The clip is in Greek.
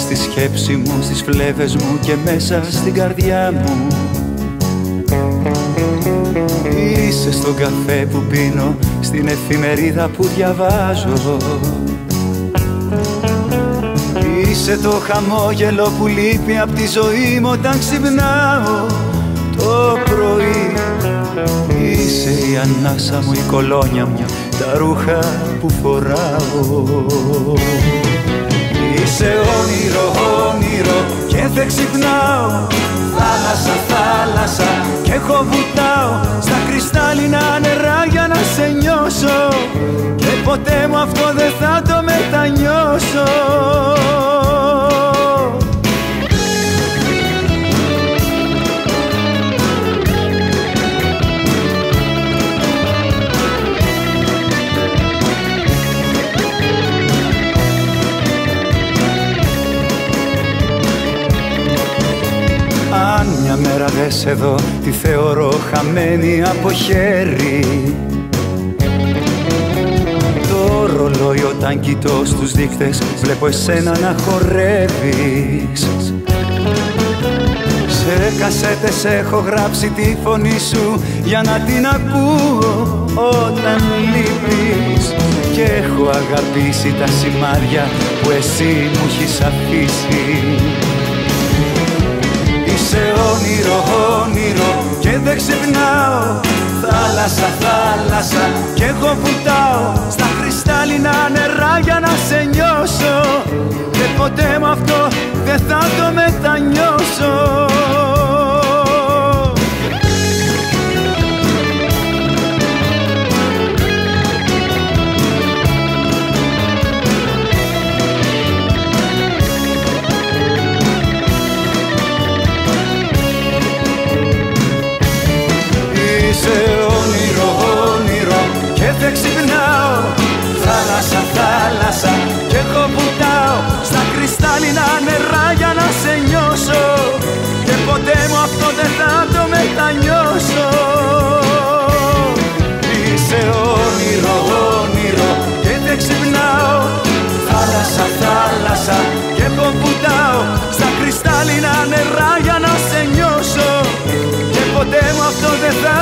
στη σκέψη μου, στις φλέβες μου και μέσα στην καρδιά μου. Είσαι στον καφέ που πίνω, στην εφημερίδα που διαβάζω. Είσαι το χαμόγελο που λείπει απ' τη ζωή μου όταν ξυπνάω το πρωί. Είσαι η ανάσα μου, η κολόνια μου, τα ρούχα που φοράω. Είσαι όνειρο, όνειρο και δεν ξυπνάω. Θάλασσα, θάλασσα και εγώ βουτάω στα κρυστάλλινα νερά για να σε νιώσω. Και ποτέ μου αυτό δεν θα το μετανιώσω. Αν μια μέρα δεν σε δω, τη θεωρώ χαμένη από χέρι. Το ρολόι όταν κοιτώ στους δείκτες, βλέπω εσένα να χορεύεις. Σε κασέτες έχω γράψει τη φωνή σου για να την ακούω όταν λείπεις. Και έχω αγαπήσει τα σημάδια που εσύ μου έχεις αφήσει. Είσαι όνειρο, όνειρο και δεν ξυπνάω. Θάλασσα, θάλασσα και εγώ βουτάω στα κρυστάλλινα νερά για να σε νιώσω. Και ποτέ μου αυτό δεν θα το μετανιώσω. Είσαι όνειρο, όνειρο και δεν ξυπνάω. Θάλασσα, θάλασσα και εγώ βουτάω στα κρυστάλλινα νερά για να σε νιώσω. Και ποτέ μου αυτό δεν θα το μετανιώσω. Είσαι όνειρο, όνειρο και δεν ξυπνάω. Θάλασσα, θάλασσα και εγώ βουτάω στα κρυστάλλινα νερά για να σε νιώσω. Και ποτέ μου αυτό δεν θα